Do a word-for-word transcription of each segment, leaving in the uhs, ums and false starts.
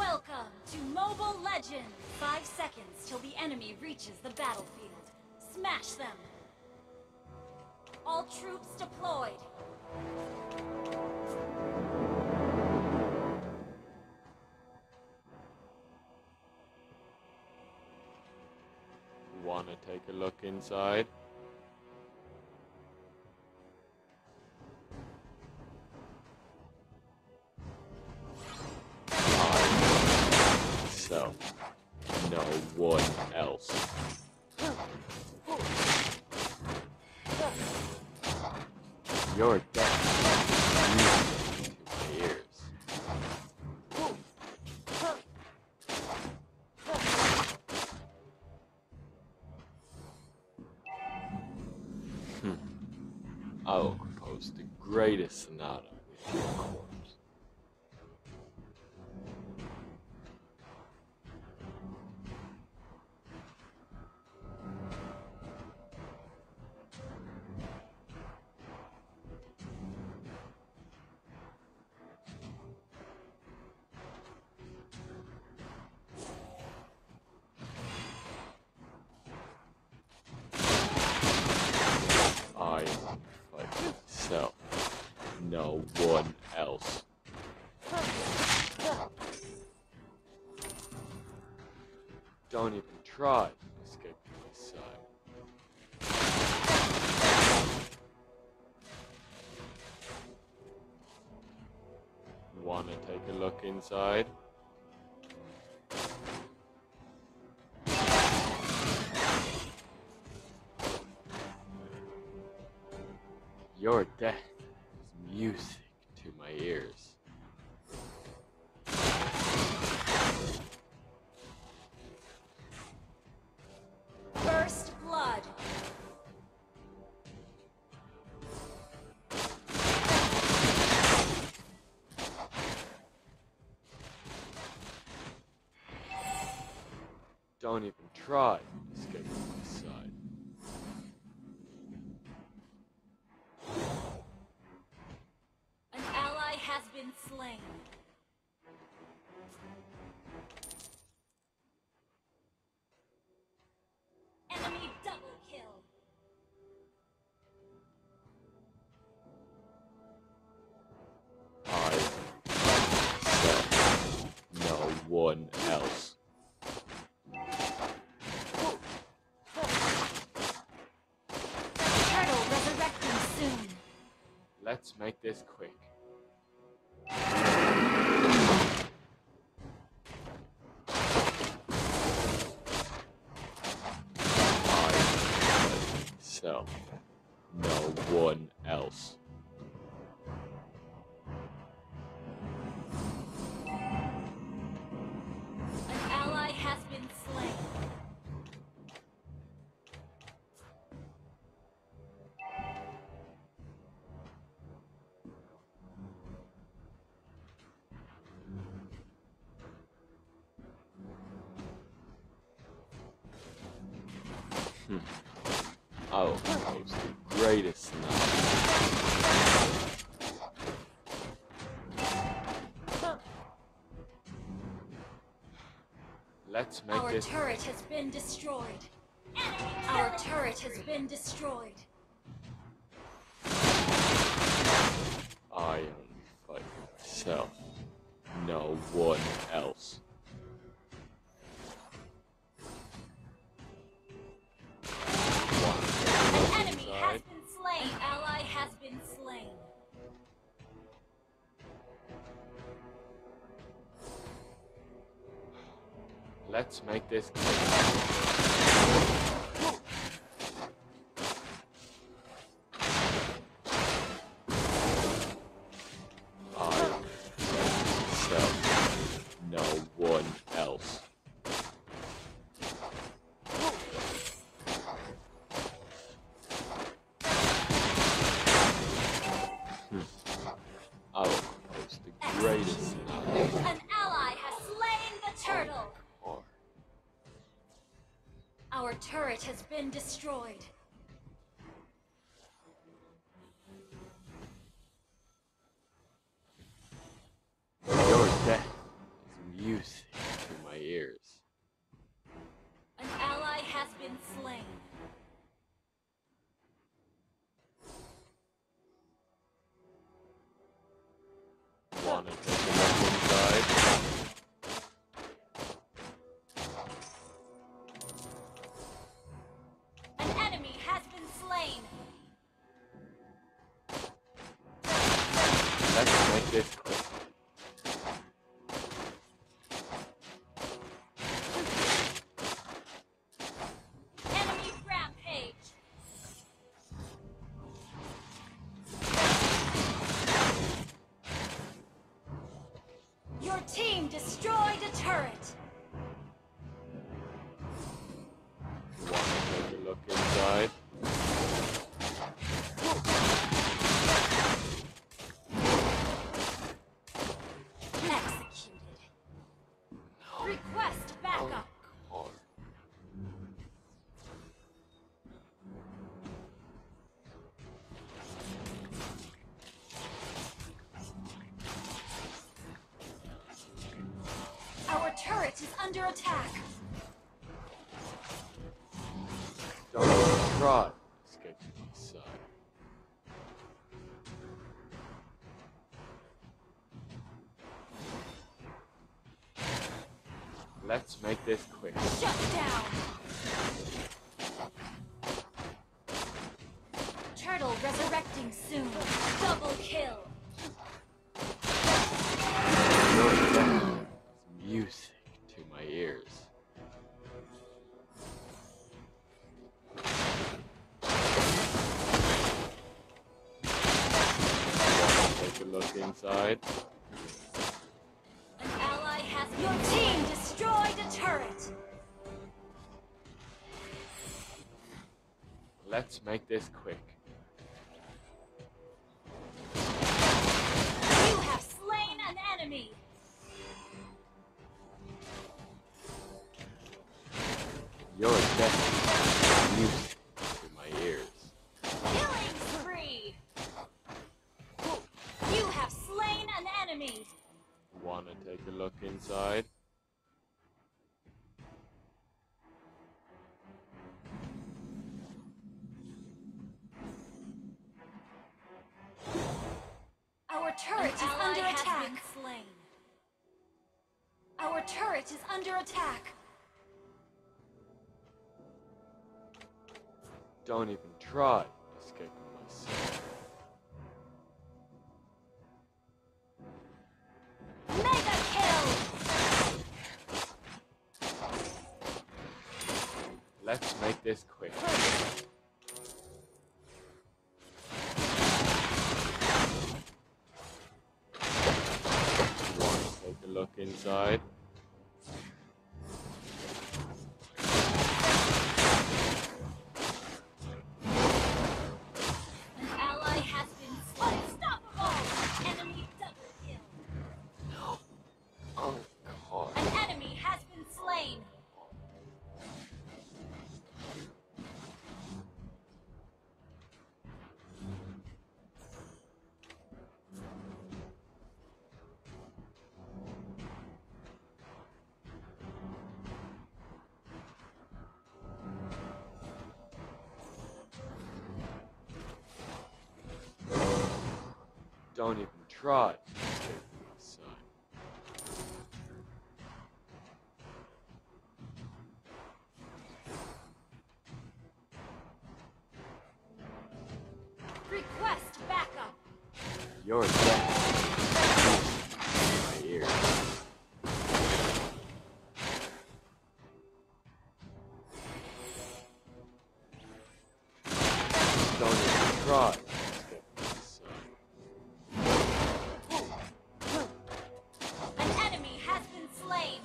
Welcome to Mobile Legends! Five seconds till the enemy reaches the battlefield. Smash them! All troops deployed! Wanna take a look inside? So, no one else. You're dead. Music to my ears. Hmm. I will compose the greatest sonata with your corpse. I fight myself, no one else. Don't even try to escape from my side. Wanna take a look inside? Your death is music to my ears. First blood! Don't even try to escape from my side. An ally has been slain. Enemy double kill. I myself, no one else. Turtle resurrecting soon. Let's make this quick. I myself, no one else. An ally has been slain. Hmm. I will compose the greatest now. Let's make Our this turret has been destroyed. Our turret has been destroyed. I only fight myself, no one else. An enemy has been slain. An ally has been slain. Let's make this quick. I myself, no one else. Hmm. I will compose the greatest now. An ally has slain the turtle. Or Our turret has been destroyed. your death is music this quick. Enemy rampage. Your team destroyed a turret. Want to take a look inside? Executed. Request backup. Or Our turret is under attack. don't even try. Escape from my side. Let's make this quick. Shut down. Turtle resurrecting soon. Double kill. Your death is music to my ears. Want to take a look inside? An ally has your team destroyed a turret. Let's make this quick. You have slain an enemy. Your death is music to my ears. Killing spree. You have slain an enemy. Wanna take a look inside? Our turret is under attack. Slain. Our turret is under attack. Don't even try escaping my sight. Mega kill. Let's make this quick. Wanna take a look inside? An ally has been unstoppable. Enemy double kill. Oh, God. An enemy has been slain. Don't even try escaping my sight. Request backup. Your death is music to my ears. Don't even try escaping my sight. An enemy has been slain.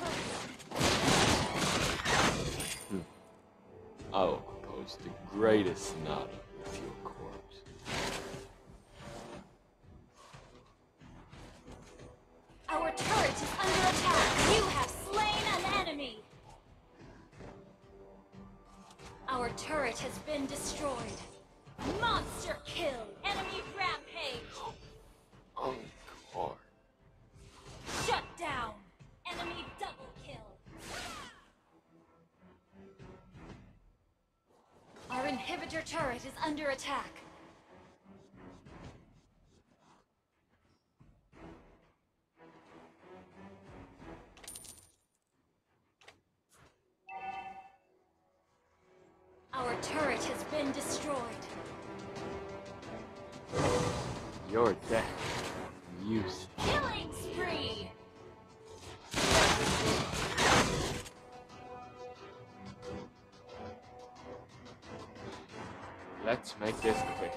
I will compose the greatest sonata with your corpse. Our turret is under attack. You have slain an enemy. Our turret has been destroyed. Monster kill. Enemy rampage. Oh, God. Shut down. Enemy double kill. Our inhibitor turret is under attack. Our turret has been destroyed. Your death is use. Killing spree! Let's make this quick.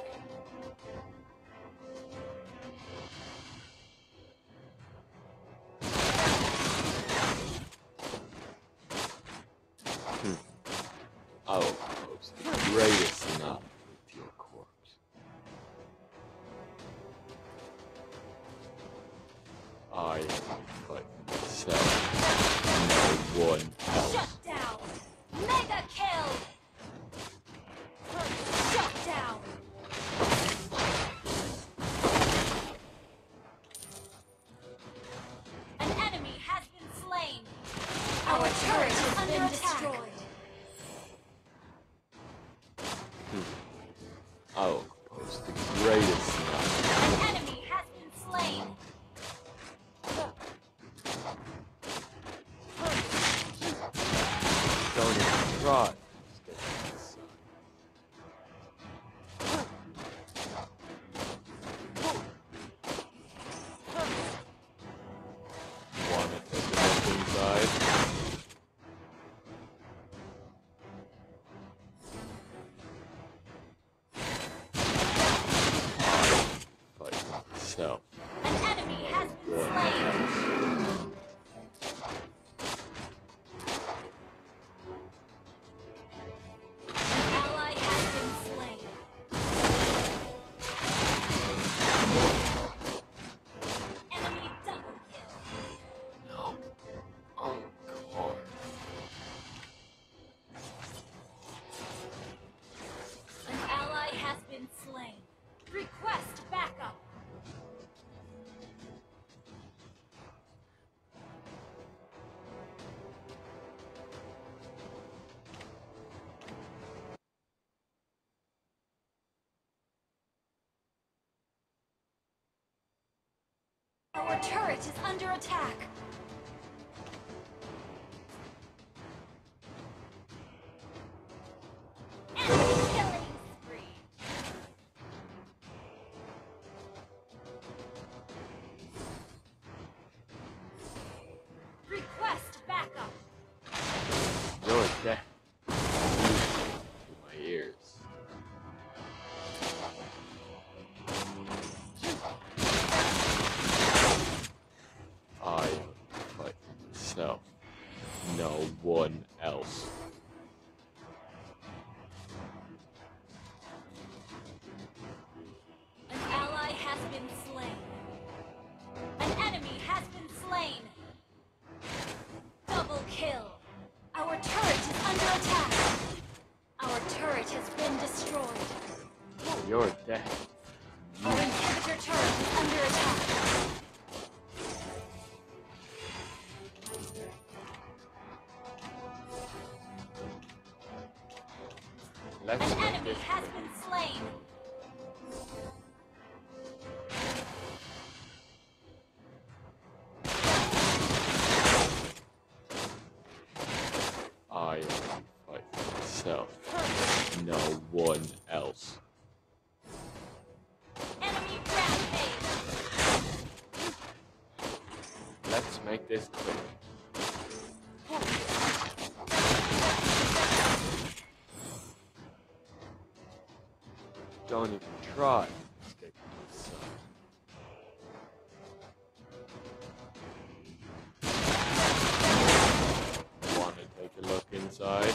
Hmm. I will post the greatest knot with your corpse. I am fighting myself. No one else. Shut down! Mega kill! Shut down! An enemy has been slain! Our turret has been destroyed! I will post the greatest knot. An enemy has been slain! Don't even try. Wanna take a look inside? Fight myself. An enemy has been slain! An ally has been slain! Enemy double kill! No. Oh, God. An ally has been slain. Request backup. Our turret is under attack. Enemy killing spree. Request backup. You're dead. To my ears. I fight myself. No one else. An ally has been slain. An enemy has been slain. Double kill. Our turret is under attack. Our turret has been destroyed. You're dead. Our inhibitor turret is under attack. Let's An make enemy this has quick. been slain. I only fight for myself. No one else. Enemy rampage. Let's make this quick. Don't even try. Escape myself. Wanna take a look inside?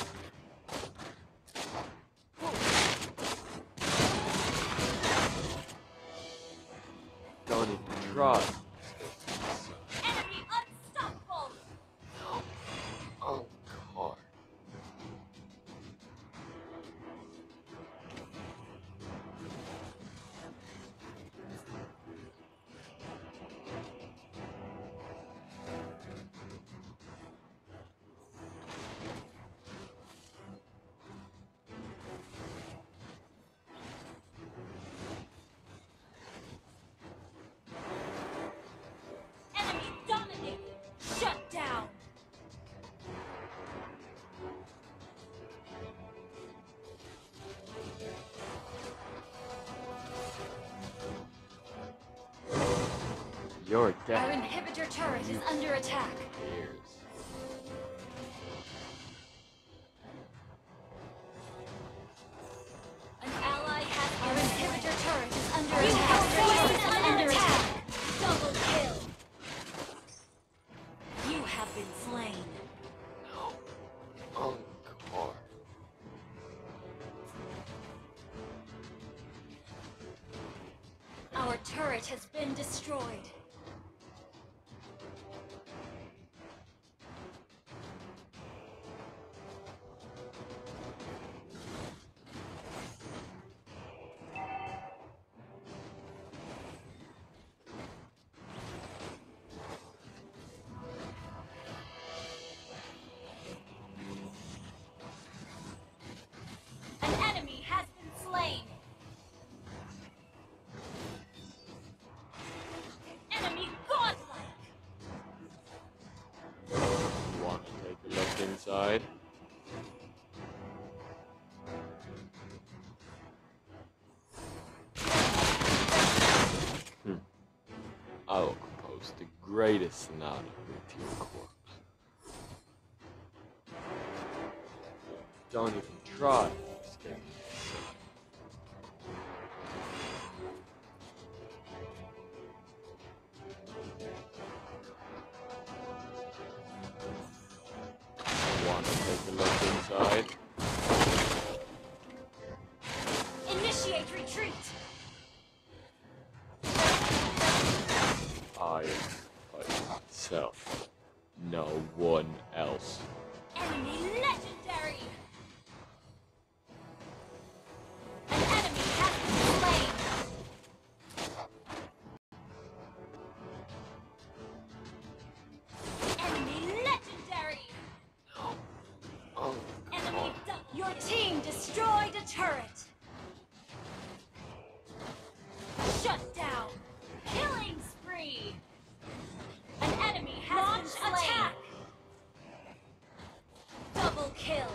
Don't even try. Enemy unstoppable. Oh, God. You're Our dead. inhibitor turret is under attack. Ears. An ally has our inhibitor turret is under attack. Turret is under attack. Double kill. You have been slain. No. Encore. Our turret has been destroyed. An enemy has been slain. Enemy godlike. Want to take a look inside? Hmm. I will compose the greatest sonata with your corpse. Don't even try to escape me. Want to take a look inside? Initiate retreat. I fight myself. No one else. Enemy legendary. An enemy has been slain. Enemy legendary. Oh, Enemy du- Your team destroyed a turret. Shut down. Killing spree. An enemy has Launch been slain. Attack. Double kill.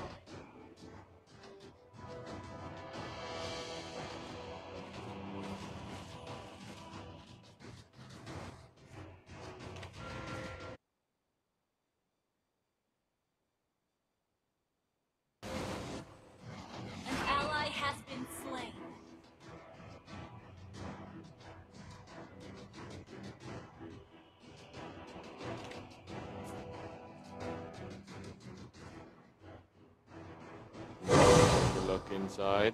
An ally has been slain. take a look inside.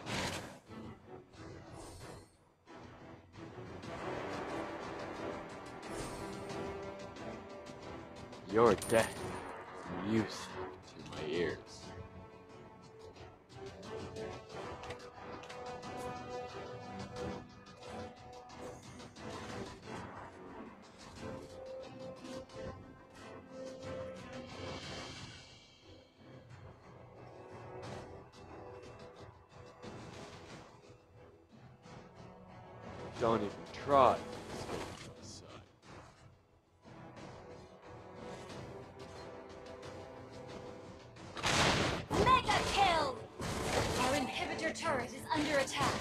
Your death is music to my ears. Don't even try to escape my sight. Mega kill! Our inhibitor turret is under attack.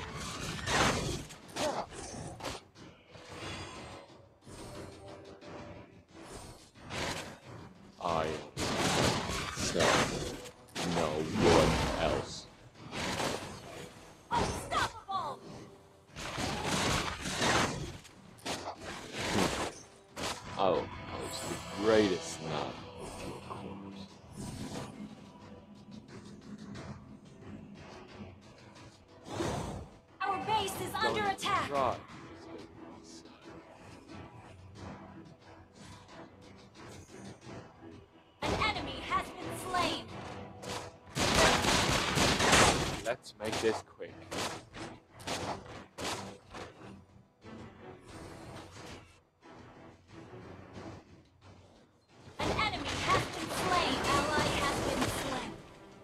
I myself, no one else. Unstoppable! I will post the greatest knot with your corpse. Our base is Don't under even attack. try to escape my sight. An enemy has been slain. Let's make this quick. An enemy has been slain. Ally has been slain.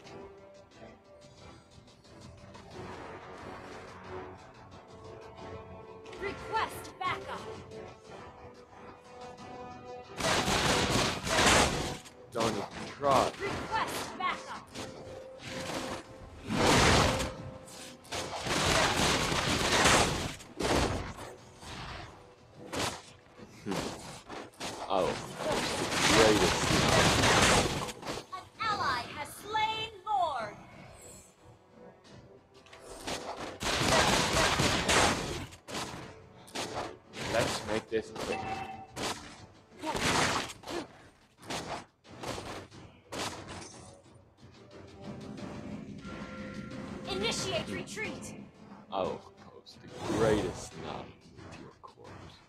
Request backup. Don't even try. Request backup. Hmm. Oh, the greatest. An ally has slain Lord. Let's make this quick. Initiate retreat. I will propose the greatest knife to your corpse.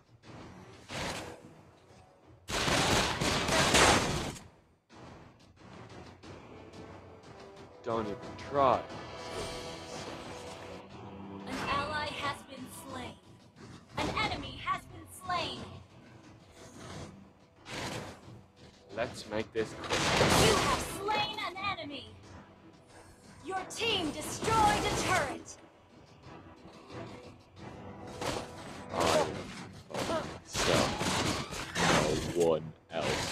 Don't even try. An ally has been slain. An enemy has been slain. Let's make this quick. You have slain an enemy. Your team destroyed a turret. I am myself. No one else.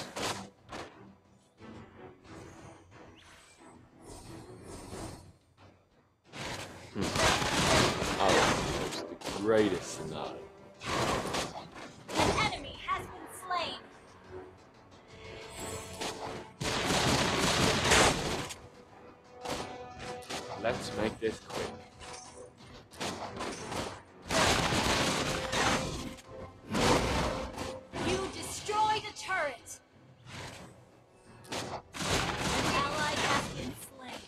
Hmm. I will propose the greatest knife. An enemy has been slain. Let's make this quick. You destroyed a turret. An ally has been slain.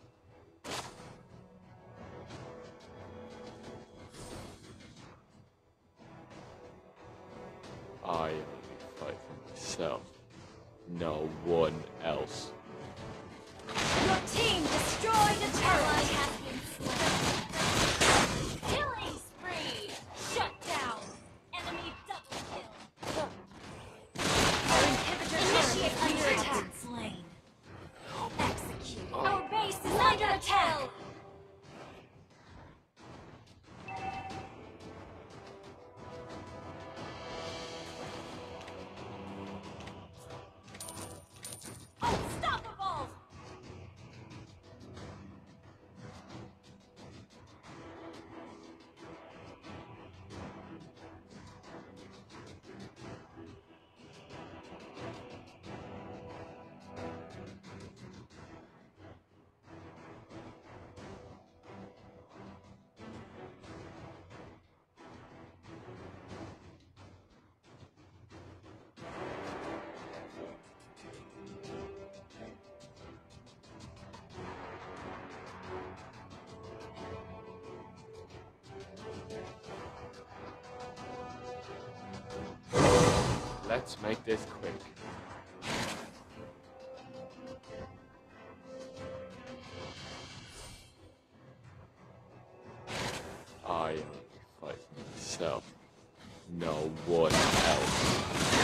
I only fight for myself. No one else. Your team destroyed a turret. Ally has been slain. Killing spree. Shut down. Enemy double kill. Our inhibitor initiate under attack. Slain. Execute. Our base is under attack. Unstoppable. Let's make this quick. I only fight for myself. No one else.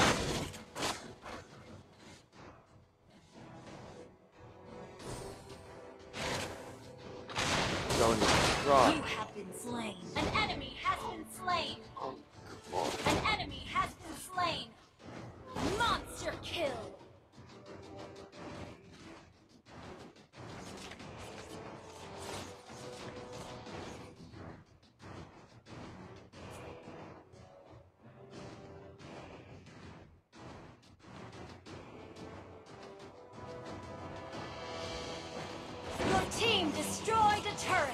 Don't even try. You have been slain. An enemy has been slain. Oh, come on. An enemy has been slain. Monster kill. Your team destroyed a turret.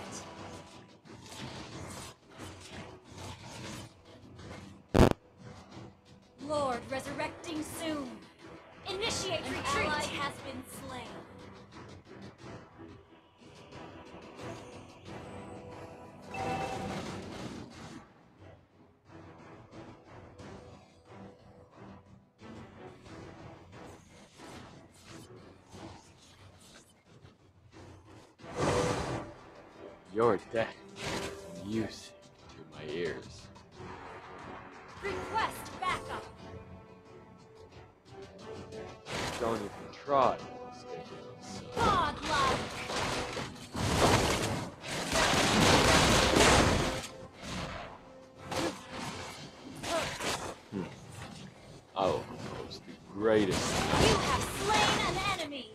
Lord resurrecting soon. Initiate An retreat. Ally has been slain. Your death is music to my ears. Request backup. Don't even try to escape yourself. Godlike. Hmm. I will propose the greatest. You have slain an enemy.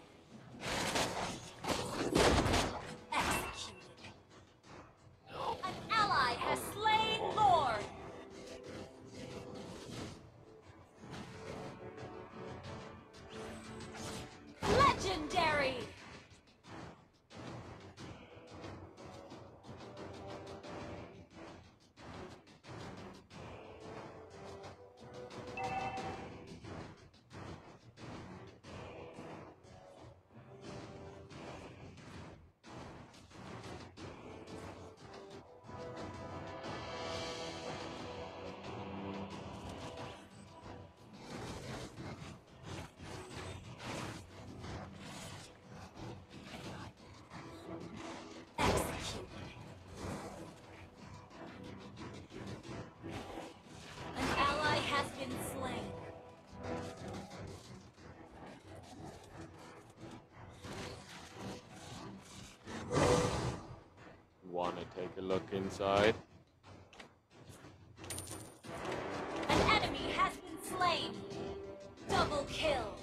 Executed. No. An ally has slain Lord. take a look inside. An enemy has been slain. Double kill.